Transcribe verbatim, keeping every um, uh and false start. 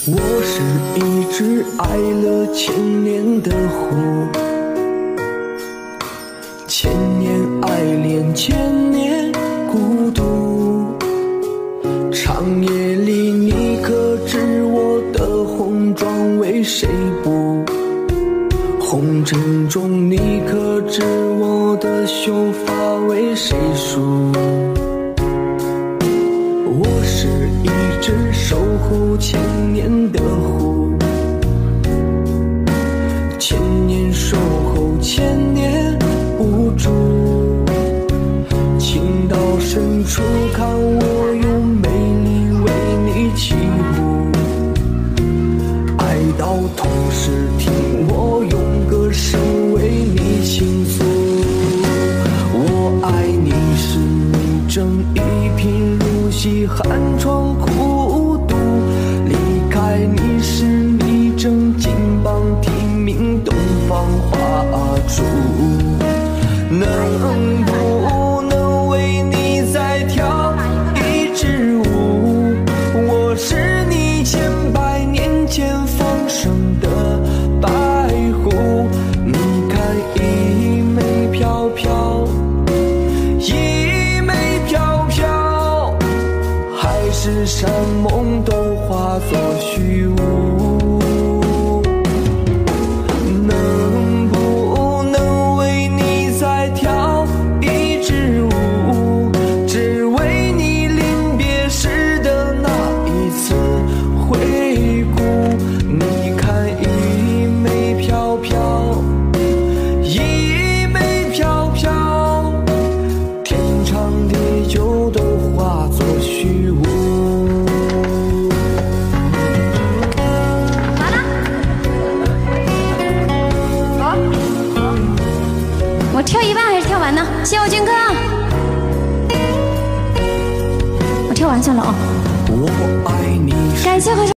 我是一只爱了千年的狐，千年爱恋，千年孤独。长夜里你可知我的红妆为谁补？红尘中你可知我的秀发为谁梳？我是一只守候千年的狐，千年守候，千年无助。情到深处，看我用美丽为你起舞；爱到痛时，听我用歌声为你倾诉。我爱你是你正一贫如洗，寒窗苦读；离开你时，你正金榜题名，东方花烛。能不能为你再跳一支舞？我是你千百年前放生的白狐。你看一枚飘飘，一枚飘飘，海誓山盟都化作虚无。能不能为你再跳一支舞？只为你临别时的那一次回顾。你看一枚飘飘，一枚飘飘，天长地久都化作虚无。 好了，好，我跳一半还是跳完呢？谢我军哥，我跳完算了啊。 我爱你是感谢和。